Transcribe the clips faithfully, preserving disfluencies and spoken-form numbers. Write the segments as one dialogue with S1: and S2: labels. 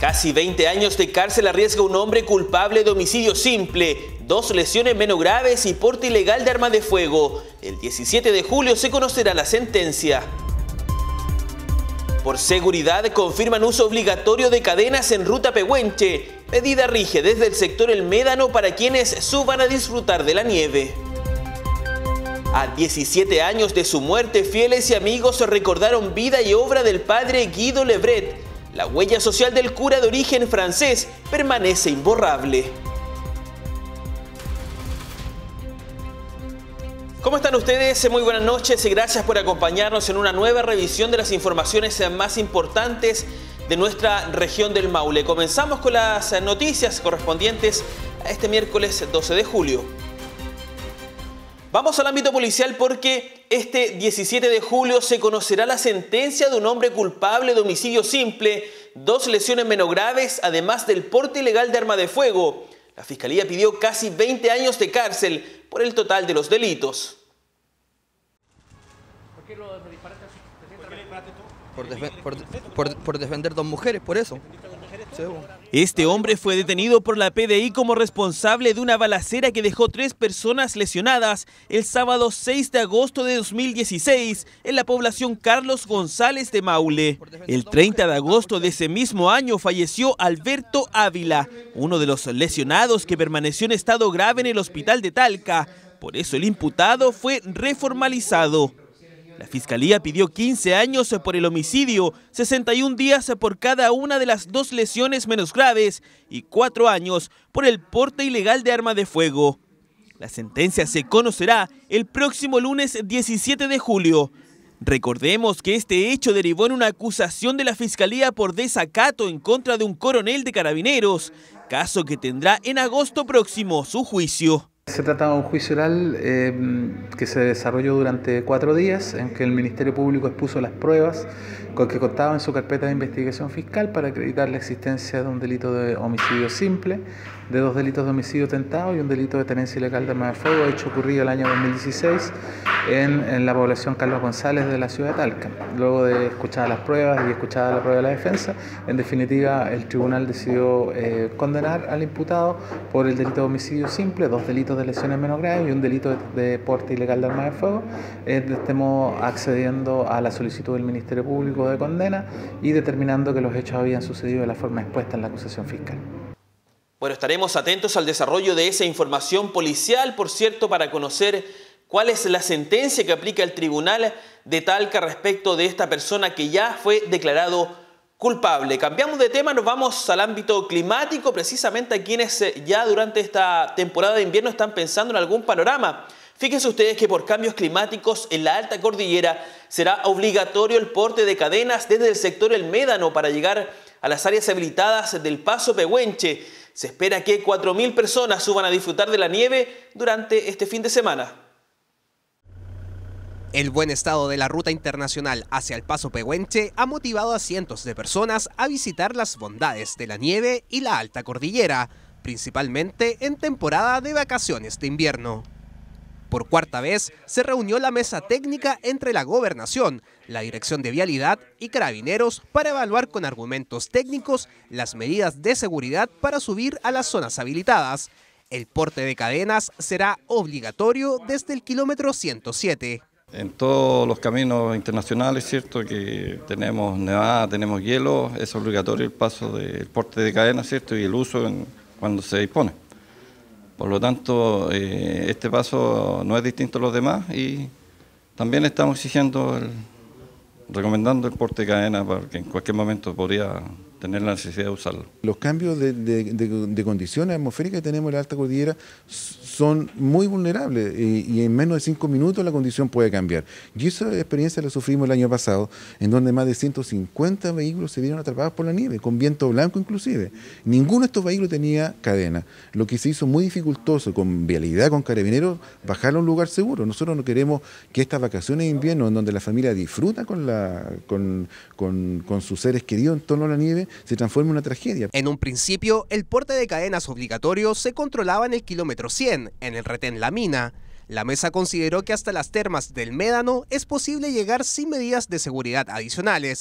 S1: Casi veinte años de cárcel arriesga un hombre culpable de homicidio simple, dos lesiones menos graves y porte ilegal de arma de fuego. El diecisiete de julio se conocerá la sentencia. Por seguridad confirman uso obligatorio de cadenas en ruta Pehuenche. Medida rige desde el sector El Médano para quienes suban a disfrutar de la nieve. A diecisiete años de su muerte, fieles y amigos recordaron vida y obra del padre Guido Lebret. La huella social del cura de origen francés permanece imborrable. ¿Cómo están ustedes? Muy buenas noches y gracias por acompañarnos en una nueva revisión de las informaciones más importantes de nuestra región del Maule. Comenzamos con las noticias correspondientes a este miércoles doce de julio. Vamos al ámbito policial porque este diecisiete de julio se conocerá la sentencia de un hombre culpable de homicidio simple, dos lesiones menos graves, además del porte ilegal de arma de fuego. La Fiscalía pidió casi veinte años de cárcel por el total de los delitos.
S2: ¿Por qué lo disparaste así? Por, defe por, por, por defender dos mujeres, por eso.
S1: Este hombre fue detenido por la P D I como responsable de una balacera que dejó tres personas lesionadas el sábado seis de agosto de dos mil dieciséis en la población Carlos González de Maule. El treinta de agosto de ese mismo año falleció Alberto Ávila, uno de los lesionados que permaneció en estado grave en el hospital de Talca. Por eso el imputado fue reformalizado. La Fiscalía pidió quince años por el homicidio, sesenta y un días por cada una de las dos lesiones menos graves y cuatro años por el porte ilegal de arma de fuego. La sentencia se conocerá el próximo lunes diecisiete de julio. Recordemos que este hecho derivó en una acusación de la Fiscalía por desacato en contra de un coronel de Carabineros, caso que tendrá en agosto próximo su juicio.
S3: Se trata de un juicio oral eh, que se desarrolló durante cuatro días, en que el Ministerio Público expuso las pruebas con que contaba en su carpeta de investigación fiscal para acreditar la existencia de un delito de homicidio simple, de dos delitos de homicidio tentado y un delito de tenencia ilegal de arma de fuego, hecho ocurrido el año dos mil dieciséis en, en la población Carlos González de la ciudad de Talca. Luego de escuchar las pruebas y escuchar la prueba de la defensa, en definitiva el tribunal decidió eh, condenar al imputado por el delito de homicidio simple, dos delitos de lesiones menos graves y un delito de, de porte ilegal de arma de fuego, eh, de este modo accediendo a la solicitud del Ministerio Público de condena y determinando que los hechos habían sucedido de la forma expuesta en la acusación fiscal.
S1: Bueno, estaremos atentos al desarrollo de esa información policial, por cierto, para conocer cuál es la sentencia que aplica el Tribunal de Talca respecto de esta persona que ya fue declarado culpable. Cambiamos de tema, nos vamos al ámbito climático, precisamente a quienes ya durante esta temporada de invierno están pensando en algún panorama. Fíjense ustedes que por cambios climáticos en la alta cordillera será obligatorio el porte de cadenas desde el sector El Médano para llegar a las áreas habilitadas del Paso Pehuenche. Se espera que cuatro mil personas suban a disfrutar de la nieve durante este fin de semana.
S4: El buen estado de la ruta internacional hacia el Paso Pehuenche ha motivado a cientos de personas a visitar las bondades de la nieve y la alta cordillera, principalmente en temporada de vacaciones de invierno. Por cuarta vez se reunió la mesa técnica entre la Gobernación, la Dirección de Vialidad y Carabineros para evaluar con argumentos técnicos las medidas de seguridad para subir a las zonas habilitadas. El porte de cadenas será obligatorio desde el kilómetro ciento siete.
S5: En todos los caminos internacionales, cierto, que tenemos nevada, tenemos hielo, es obligatorio el paso del porte de cadenas, cierto, y el uso en, cuando se dispone. Por lo tanto, eh, este paso no es distinto a los demás y también estamos exigiendo, el, recomendando el porte de cadena porque en cualquier momento podría tener la necesidad de usarlo.
S6: Los cambios de, de, de, de condiciones atmosféricas que tenemos en la alta cordillera son muy vulnerables y, y en menos de cinco minutos la condición puede cambiar. Y esa experiencia la sufrimos el año pasado, en donde más de ciento cincuenta vehículos se vieron atrapados por la nieve, con viento blanco inclusive. Ninguno de estos vehículos tenía cadena, lo que se hizo muy dificultoso con Vialidad, con Carabineros, bajarlo a un lugar seguro. Nosotros no queremos que estas vacaciones de invierno, en donde la familia disfruta con, la, con, con, con sus seres queridos en torno a la nieve, se transforme en una tragedia.
S4: En un principio, el porte de cadenas obligatorio se controlaba en el kilómetro cien, en el retén La Mina. La mesa consideró que hasta las termas del Médano es posible llegar sin medidas de seguridad adicionales.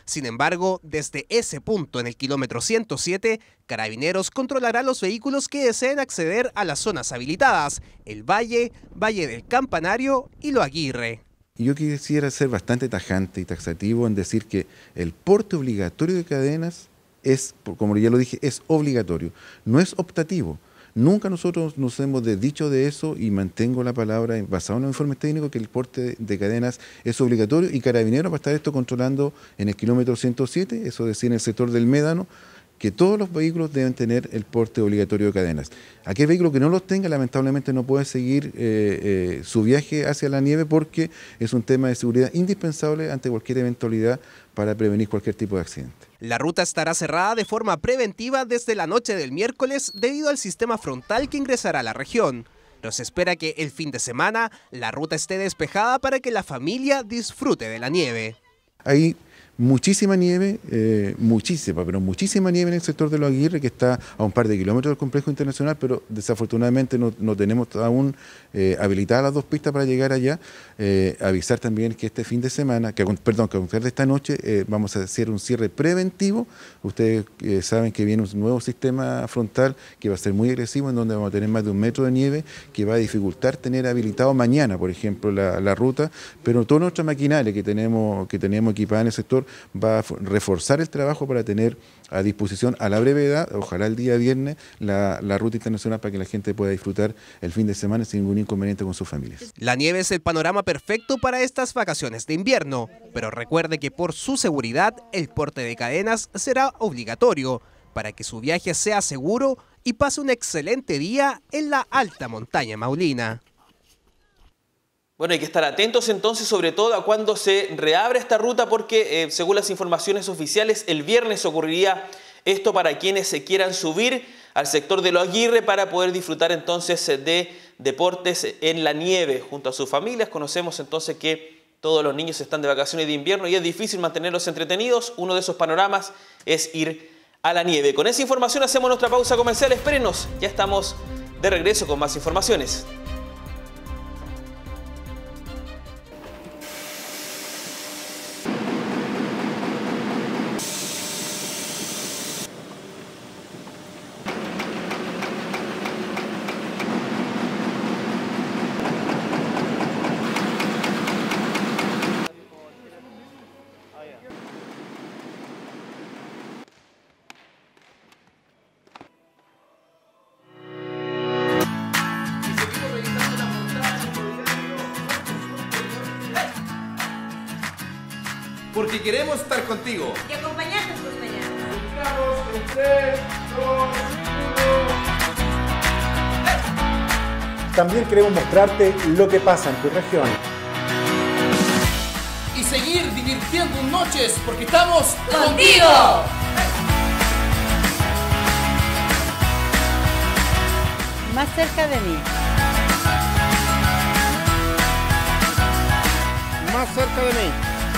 S4: Sin embargo, desde ese punto en el kilómetro ciento siete, Carabineros controlará los vehículos que deseen acceder a las zonas habilitadas, el Valle, Valle del Campanario y Lo Aguirre.
S6: Yo quisiera ser bastante tajante y taxativo en decir que el porte obligatorio de cadenas es, como ya lo dije, es obligatorio, no es optativo. Nunca nosotros nos hemos dicho de eso y mantengo la palabra basado en los informes técnicos que el porte de cadenas es obligatorio y Carabineros va a estar esto controlando en el kilómetro ciento siete, eso decir en el sector del Médano, que todos los vehículos deben tener el porte obligatorio de cadenas. Aquel vehículo que no los tenga lamentablemente no puede seguir eh, eh, su viaje hacia la nieve porque es un tema de seguridad indispensable ante cualquier eventualidad para prevenir cualquier tipo de accidente.
S4: La ruta estará cerrada de forma preventiva desde la noche del miércoles debido al sistema frontal que ingresará a la región. Pero se espera que el fin de semana la ruta esté despejada para que la familia disfrute de la nieve.
S6: Hay muchísima nieve, eh, muchísima, pero muchísima nieve en el sector de Lo Aguirre, que está a un par de kilómetros del complejo internacional, pero desafortunadamente no, no tenemos aún eh, habilitadas las dos pistas para llegar allá. Eh, avisar también que este fin de semana, que, perdón, que a contar de esta noche, eh, vamos a hacer un cierre preventivo. Ustedes eh, saben que viene un nuevo sistema frontal que va a ser muy agresivo, en donde vamos a tener más de un metro de nieve, que va a dificultar tener habilitado mañana, por ejemplo, la, la ruta, pero toda nuestra maquinaria que tenemos, que tenemos equipada en el sector va a reforzar el trabajo para tener a disposición a la brevedad, ojalá el día viernes, la, la ruta internacional para que la gente pueda disfrutar el fin de semana sin ningún inconveniente con sus familias.
S4: La nieve es el panorama perfecto para estas vacaciones de invierno, pero recuerde que por su seguridad el porte de cadenas será obligatorio para que su viaje sea seguro y pase un excelente día en la alta montaña maulina.
S1: Bueno, hay que estar atentos entonces sobre todo a cuando se reabra esta ruta porque eh, según las informaciones oficiales el viernes ocurriría esto para quienes se quieran subir al sector de Lo Aguirre para poder disfrutar entonces de deportes en la nieve junto a sus familias. Conocemos entonces que todos los niños están de vacaciones de invierno y es difícil mantenerlos entretenidos. Uno de esos panoramas es ir a la nieve. Con esa información hacemos nuestra pausa comercial. Espérenos, ya estamos de regreso con más informaciones.
S7: Porque queremos estar contigo.
S8: Y acompañarte en tus mañanas.
S7: Estamos en tres, dos, uno.
S9: También queremos mostrarte lo que pasa en tu región.
S7: Y seguir divirtiendo noches porque estamos
S8: ¡contigo!
S10: Más cerca de mí.
S9: Más cerca de mí.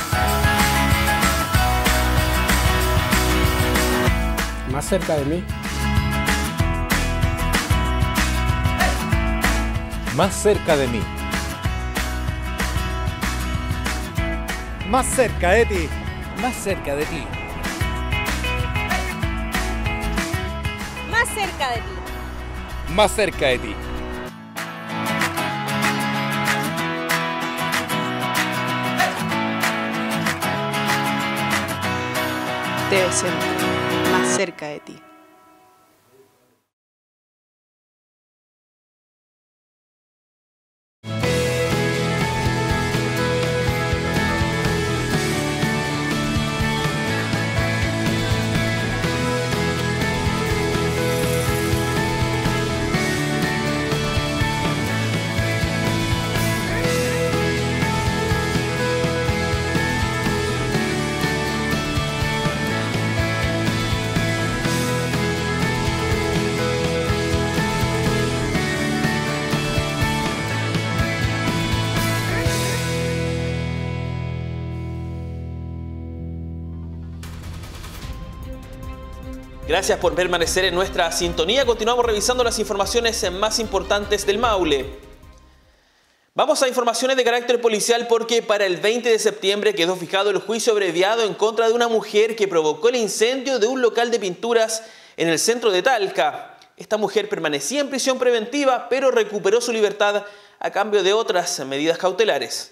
S9: Más cerca de mí.
S11: Más cerca de mí.
S9: Más cerca de ti.
S11: Más cerca de ti.
S8: Más cerca de ti.
S11: Más cerca de ti.
S10: T V Centro. Más cerca de ti.
S1: Gracias por permanecer en nuestra sintonía. Continuamos revisando las informaciones más importantes del Maule. Vamos a informaciones de carácter policial porque para el veinte de septiembre quedó fijado el juicio abreviado en contra de una mujer que provocó el incendio de un local de pinturas en el centro de Talca. Esta mujer permanecía en prisión preventiva, pero recuperó su libertad a cambio de otras medidas cautelares.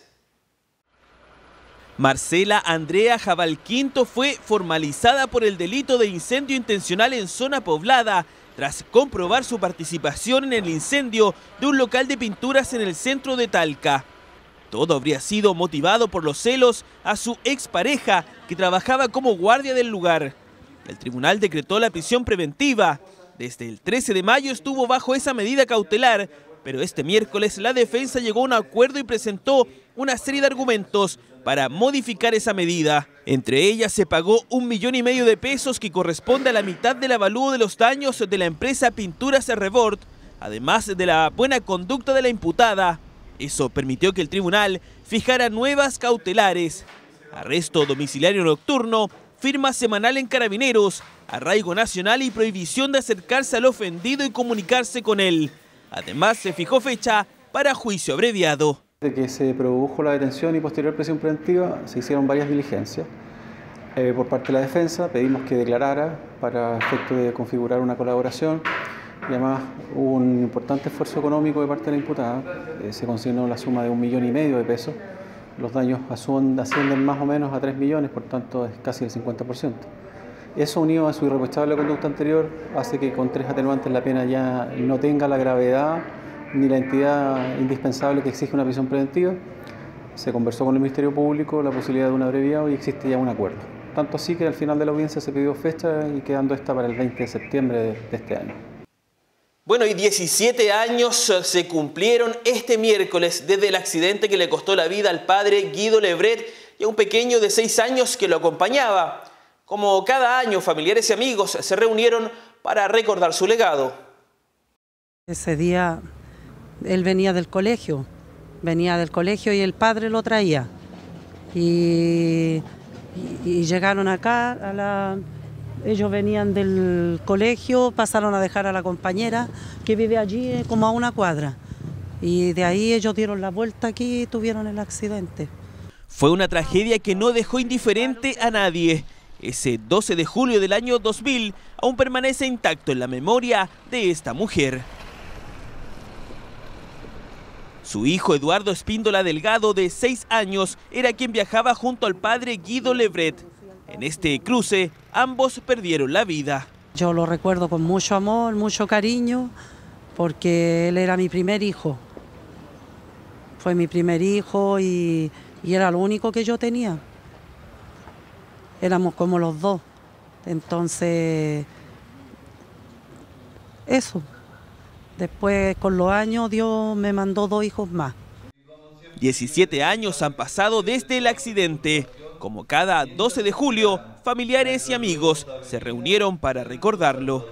S1: Marcela Andrea Jabalquinto fue formalizada por el delito de incendio intencional en zona poblada, tras comprobar su participación en el incendio de un local de pinturas en el centro de Talca. Todo habría sido motivado por los celos a su expareja, que trabajaba como guardia del lugar. El tribunal decretó la prisión preventiva. Desde el trece de mayo estuvo bajo esa medida cautelar, pero este miércoles la defensa llegó a un acuerdo y presentó una serie de argumentos para modificar esa medida. Entre ellas se pagó un millón y medio de pesos, que corresponde a la mitad del avalúo de los daños de la empresa Pinturas Rebord, además de la buena conducta de la imputada. Eso permitió que el tribunal fijara nuevas cautelares: arresto domiciliario nocturno, firma semanal en Carabineros, arraigo nacional y prohibición de acercarse al ofendido y comunicarse con él. Además, se fijó fecha para juicio abreviado.
S12: Desde que se produjo la detención y posterior prisión preventiva, se hicieron varias diligencias. Eh, por parte de la defensa pedimos que declarara para efecto de configurar una colaboración, y además hubo un importante esfuerzo económico de parte de la imputada. Eh, se consignó la suma de un millón y medio de pesos. Los daños ascienden más o menos a tres millones, por tanto es casi el cincuenta por ciento. Eso, unido a su irreprochable conducta anterior, hace que con tres atenuantes la pena ya no tenga la gravedad ni la entidad indispensable que exige una prisión preventiva. Se conversó con el Ministerio Público la posibilidad de un abreviado y existe ya un acuerdo. Tanto así que al final de la audiencia se pidió fecha, y quedando esta para el veinte de septiembre de, de este año.
S1: Bueno, y diecisiete años se cumplieron este miércoles desde el accidente que le costó la vida al padre Guido Lebret y a un pequeño de seis años que lo acompañaba. Como cada año, familiares y amigos se reunieron para recordar su legado.
S13: Ese día él venía del colegio, venía del colegio y el padre lo traía. Y, y, y llegaron acá, a la, ellos venían del colegio, pasaron a dejar a la compañera que vive allí como a una cuadra. Y de ahí ellos dieron la vuelta aquí y tuvieron el accidente.
S1: Fue una tragedia que no dejó indiferente a nadie. Ese doce de julio del año dos mil aún permanece intacto en la memoria de esta mujer. Su hijo Eduardo Espíndola Delgado, de seis años, era quien viajaba junto al padre Guido Lebret. En este cruce, ambos perdieron la vida.
S13: Yo lo recuerdo con mucho amor, mucho cariño, porque él era mi primer hijo. Fue mi primer hijo y, y era lo único que yo tenía. Éramos como los dos. Entonces, eso. Después, con los años, Dios me mandó dos hijos más.
S1: diecisiete años han pasado desde el accidente. Como cada doce de julio, familiares y amigos se reunieron para recordarlo.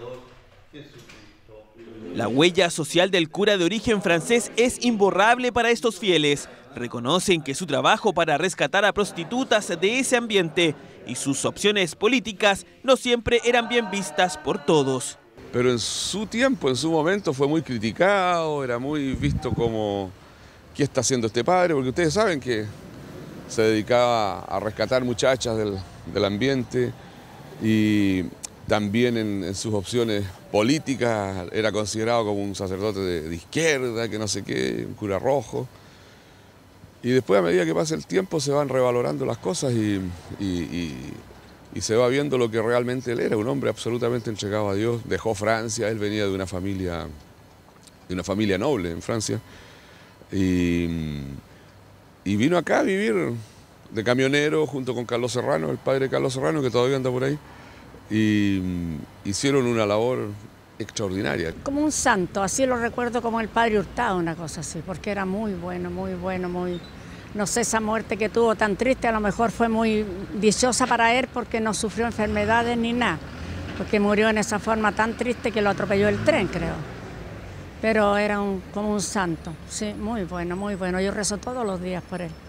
S1: La huella social del cura de origen francés es imborrable para estos fieles. Reconocen que su trabajo para rescatar a prostitutas de ese ambiente y sus opciones políticas no siempre eran bien vistas por todos.
S14: Pero en su tiempo, en su momento, fue muy criticado, era muy visto como ¿qué está haciendo este padre? Porque ustedes saben que se dedicaba a rescatar muchachas del, del ambiente, y también en, en sus opciones políticas era considerado como un sacerdote de, de izquierda, que no sé qué, un cura rojo. Y después, a medida que pasa el tiempo, se van revalorando las cosas y, y, y, y se va viendo lo que realmente él era, un hombre absolutamente entregado a Dios. Dejó Francia, él venía de una familia, de una familia noble en Francia, y, y vino acá a vivir de camionero junto con Carlos Serrano, el padre Carlos Serrano, que todavía anda por ahí, y hicieron una labor extraordinaria.
S15: Como un santo, así lo recuerdo, como el padre Hurtado, una cosa así, porque era muy bueno, muy bueno, muy... No sé, esa muerte que tuvo tan triste, a lo mejor fue muy dichosa para él porque no sufrió enfermedades ni nada, porque murió en esa forma tan triste que lo atropelló el tren, creo. Pero era un, como un santo, sí, muy bueno, muy bueno. Yo rezo todos los días por él.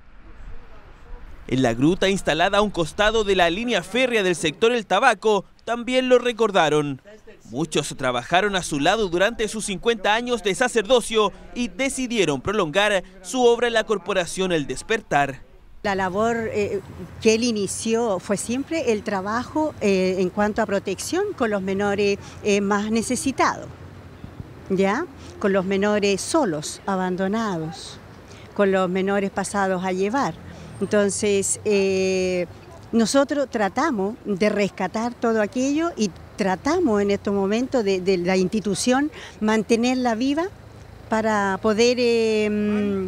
S1: En la gruta instalada a un costado de la línea férrea del sector El Tabaco, también lo recordaron. Muchos trabajaron a su lado durante sus cincuenta años de sacerdocio y decidieron prolongar su obra en la corporación El Despertar.
S16: La labor eh, que él inició fue siempre el trabajo eh, en cuanto a protección con los menores eh, más necesitados, ¿ya? Con los menores solos, abandonados, con los menores pasados a llevar. Entonces, eh, nosotros tratamos de rescatar todo aquello y tratamos en estos momentos de, de la institución mantenerla viva para poder eh,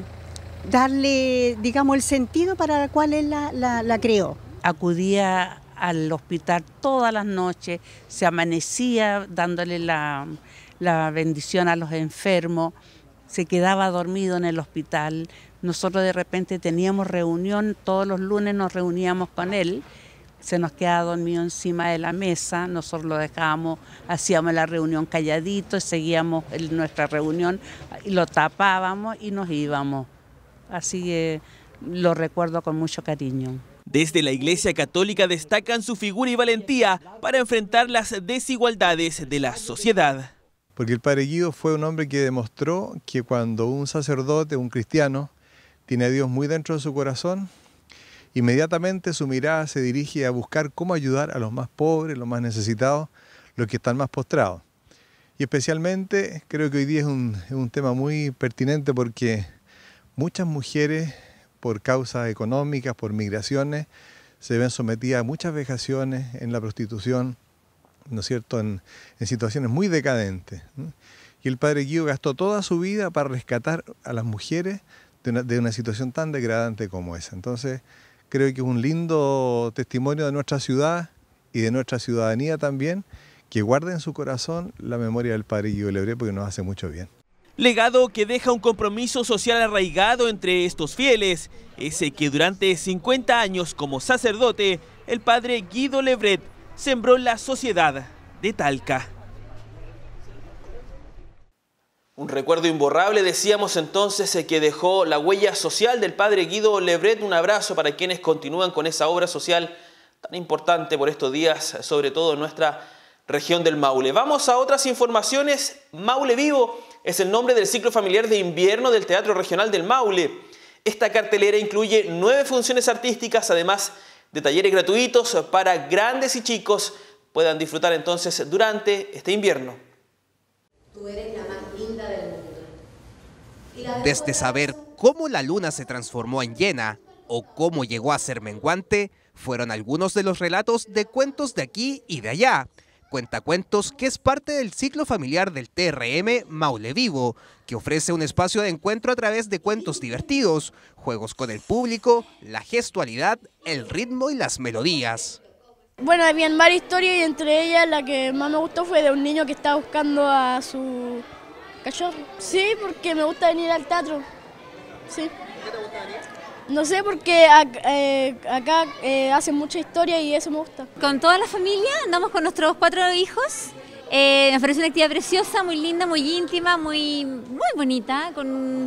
S16: darle, digamos, el sentido para el cual él la, la, la creó.
S17: Acudía al hospital todas las noches, se amanecía dándole la, la bendición a los enfermos, se quedaba dormido en el hospital. Nosotros de repente teníamos reunión, todos los lunes nos reuníamos con él, se nos quedaba dormido encima de la mesa, nosotros lo dejábamos, hacíamos la reunión calladito, seguíamos el, nuestra reunión, y lo tapábamos y nos íbamos. Así que lo recuerdo con mucho cariño.
S1: Desde la Iglesia Católica destacan su figura y valentía para enfrentar las desigualdades de la sociedad.
S18: Porque el Padre Guido fue un hombre que demostró que cuando un sacerdote, un cristiano, tiene a Dios muy dentro de su corazón, inmediatamente su mirada se dirige a buscar cómo ayudar a los más pobres, los más necesitados, los que están más postrados. Y especialmente creo que hoy día es un, es un tema muy pertinente porque muchas mujeres, por causas económicas, por migraciones, se ven sometidas a muchas vejaciones en la prostitución, ¿no es cierto?, en, en situaciones muy decadentes. ¿no? Y el Padre Guido gastó toda su vida para rescatar a las mujeres de una, de una situación tan degradante como esa. Entonces, creo que es un lindo testimonio de nuestra ciudad y de nuestra ciudadanía también, que guarde en su corazón la memoria del Padre Guido Lebret porque nos hace mucho bien.
S1: Legado que deja un compromiso social arraigado entre estos fieles, ese que durante cincuenta años como sacerdote, el Padre Guido Lebret sembró la sociedad de Talca. Un recuerdo imborrable, decíamos entonces, que dejó la huella social del Padre Guido Lebret. Un abrazo para quienes continúan con esa obra social tan importante por estos días, sobre todo en nuestra región del Maule. Vamos a otras informaciones. Maule Vivo es el nombre del ciclo familiar de invierno del Teatro Regional del Maule. Esta cartelera incluye nueve funciones artísticas, además de talleres gratuitos para grandes y chicos puedan disfrutar entonces durante este invierno.
S19: Tú eres la más linda del mundo.
S4: Desde saber cómo la luna se transformó en llena o cómo llegó a ser menguante, fueron algunos de los relatos de cuentos de aquí y de allá. Cuentacuentos que es parte del ciclo familiar del T R M Maule Vivo, que ofrece un espacio de encuentro a través de cuentos divertidos, juegos con el público, la gestualidad, el ritmo y las melodías.
S20: Bueno, habían varias historias y entre ellas la que más me gustó fue de un niño que estaba buscando a su cachorro. Sí, porque me gusta venir al teatro. Sí. ¿Por qué te gusta venir? No sé, porque eh, acá eh, hacen mucha historia y eso me gusta.
S21: Con toda la familia, andamos con nuestros cuatro hijos. Eh, nos parece una actividad preciosa, muy linda, muy íntima, muy, muy bonita. Con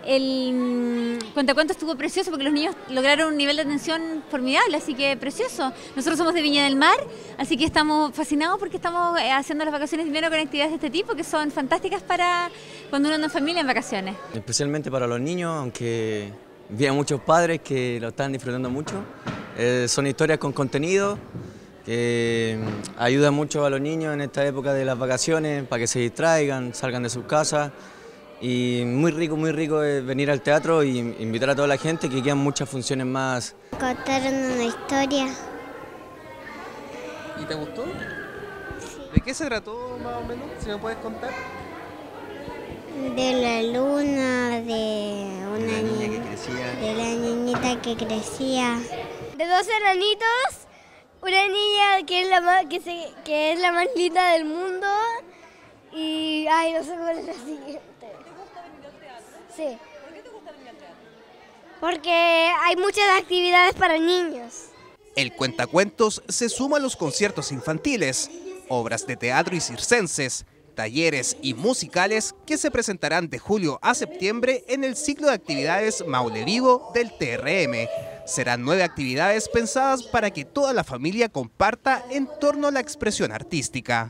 S21: el cuentacuentos estuvo precioso porque los niños lograron un nivel de atención formidable, así que precioso. Nosotros somos de Viña del Mar, así que estamos fascinados porque estamos haciendo las vacaciones de invierno con actividades de este tipo que son fantásticas para cuando uno anda en familia en vacaciones.
S22: Especialmente para los niños, aunque vi a muchos padres que lo están disfrutando mucho. Eh, son historias con contenido que ayudan mucho a los niños en esta época de las vacaciones para que se distraigan, salgan de sus casas. Y muy rico, muy rico es venir al teatro y invitar a toda la gente, que quedan muchas funciones más.
S23: Contaron una historia.
S4: ¿Y te gustó? Sí. ¿De qué se trató más o menos? Si me puedes contar.
S23: De la luna, de una
S22: de la niña que crecía.
S23: De la niñita que crecía.
S20: De dos enanitos, una niña que es la más, que se, que es la más linda del mundo y ay, no sé cuál es la siguiente. Sí.
S21: ¿Por qué te gusta venir al teatro?
S20: Porque hay muchas actividades para niños.
S4: El cuentacuentos se suma a los conciertos infantiles, obras de teatro y circenses, talleres y musicales que se presentarán de julio a septiembre en el ciclo de actividades Maule Vivo del T R M. Serán nueve actividades pensadas para que toda la familia comparta en torno a la expresión artística.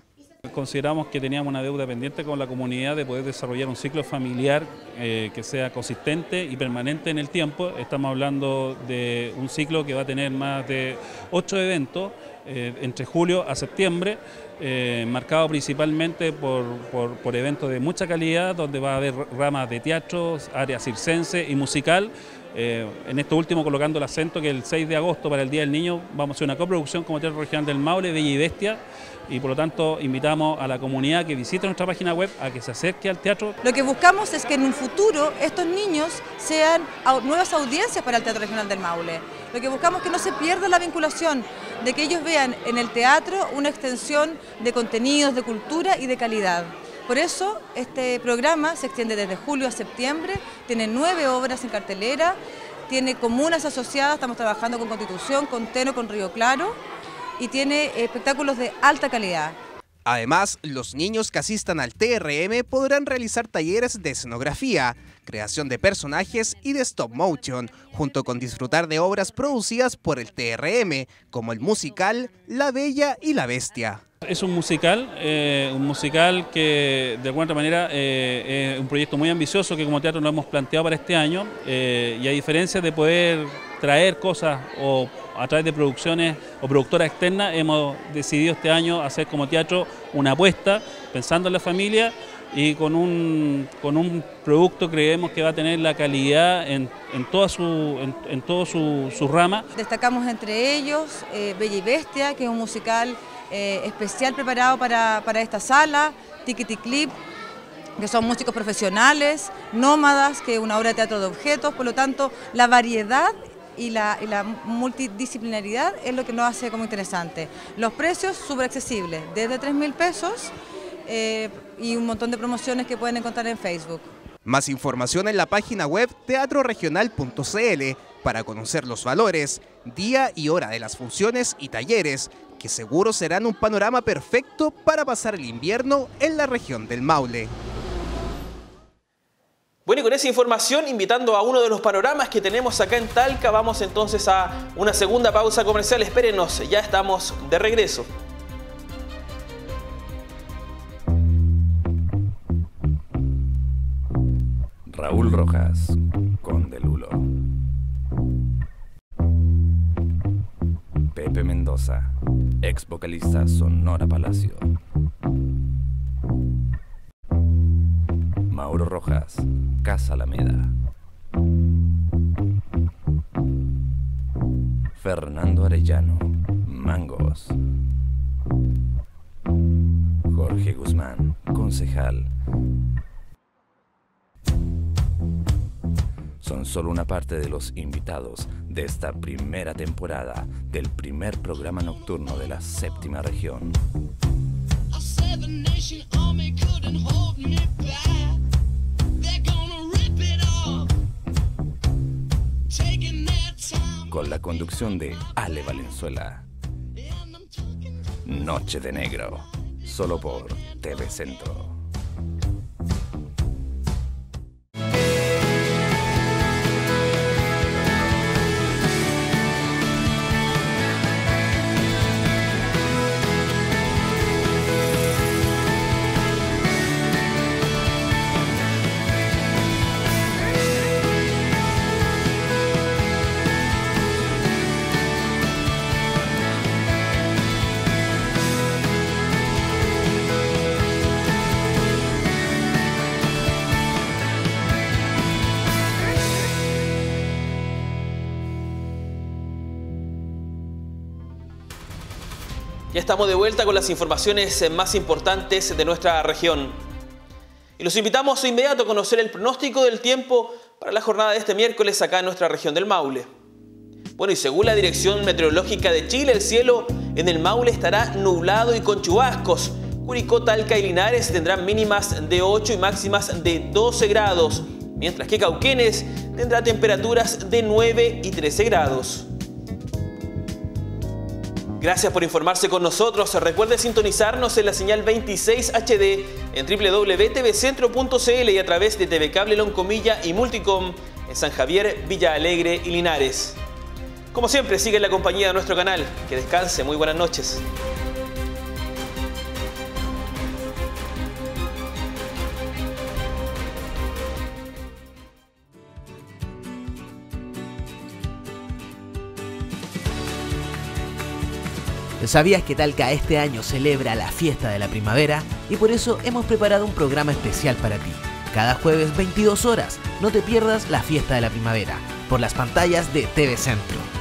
S2: Consideramos que teníamos una deuda pendiente con la comunidad de poder desarrollar un ciclo familiar eh, que sea consistente y permanente en el tiempo. Estamos hablando de un ciclo que va a tener más de ocho eventos eh, entre julio a septiembre, eh, marcado principalmente por, por, por eventos de mucha calidad, donde va a haber ramas de teatro, área circense y musical. Eh, en esto último colocando el acento que el seis de agosto para el Día del Niño vamos a hacer una coproducción como Teatro Regional del Maule, Bella y Bestia, y por lo tanto invitamos a la comunidad que visite nuestra página web a que se acerque al teatro.
S3: Lo que buscamos es que en un futuro estos niños sean nuevas audiencias para el Teatro Regional del Maule. Lo que buscamos es que no se pierda la vinculación, de que ellos vean en el teatro una extensión de contenidos, de cultura y de calidad. Por eso este programa se extiende desde julio a septiembre, tiene nueve obras en cartelera, tiene comunas asociadas, estamos trabajando con Constitución, con Teno, con Río Claro, y tiene espectáculos de alta calidad.
S4: Además, los niños que asistan al T R M podrán realizar talleres de escenografía, creación de personajes y de stop motion, junto con disfrutar de obras producidas por el T R M, como el musical La Bella y la Bestia.
S2: Es un musical, eh, un musical que de alguna manera eh, es un proyecto muy ambicioso que como teatro lo hemos planteado para este año, eh, y a diferencia de poder traer cosas o a través de producciones o productoras externas, hemos decidido este año hacer como teatro una apuesta pensando en la familia y con un, con un producto creemos que va a tener la calidad en, en toda su, en, en todo su, su rama.
S3: Destacamos entre ellos eh, Bella y Bestia, que es un musical eh, especial preparado para, para esta sala, Tickety Clip, que son músicos profesionales, Nómadas, que es una obra de teatro de objetos, por lo tanto la variedad y la, y la multidisciplinaridad es lo que nos hace como interesante. Los precios súper accesibles, desde tres mil pesos eh, y un montón de promociones que pueden encontrar en Facebook.
S4: Más información en la página web teatro regional punto c l para conocer los valores, día y hora de las funciones y talleres, que seguro serán un panorama perfecto para pasar el invierno en la región del Maule.
S1: Bueno, y con esa información, invitando a uno de los panoramas que tenemos acá en Talca, vamos entonces a una segunda pausa comercial. Espérenos, ya estamos de regreso.
S5: Raúl Rojas, Conde Lulo. Pepe Mendoza, ex vocalista Sonora Palacio. Mauro Rojas, Casa Alameda. Fernando Arellano, Mangos. Jorge Guzmán, concejal. Son solo una parte de los invitados de esta primera temporada del primer programa nocturno de la séptima región. Con la conducción de Ale Valenzuela. Noche de Negro, solo por T V Centro.
S1: Ya estamos de vuelta con las informaciones más importantes de nuestra región. Y los invitamos de inmediato a conocer el pronóstico del tiempo para la jornada de este miércoles acá en nuestra región del Maule. Bueno, y según la Dirección Meteorológica de Chile, el cielo en el Maule estará nublado y con chubascos. Curicó, Talca y Linares tendrán mínimas de ocho y máximas de doce grados, mientras que Cauquenes tendrá temperaturas de nueve y trece grados. Gracias por informarse con nosotros. Recuerde sintonizarnos en la señal veintiséis H D en doble u doble u doble u punto t v centro punto c l y a través de T V Cable Loncomilla y Multicom en San Javier, Villa Alegre y Linares. Como siempre, sigue en la compañía de nuestro canal. Que descanse. Muy buenas noches.
S6: ¿Sabías que Talca este año celebra la fiesta de la primavera? Y por eso hemos preparado un programa especial para ti. Cada jueves veintidós horas, no te pierdas la fiesta de la primavera, por las pantallas de T V Centro.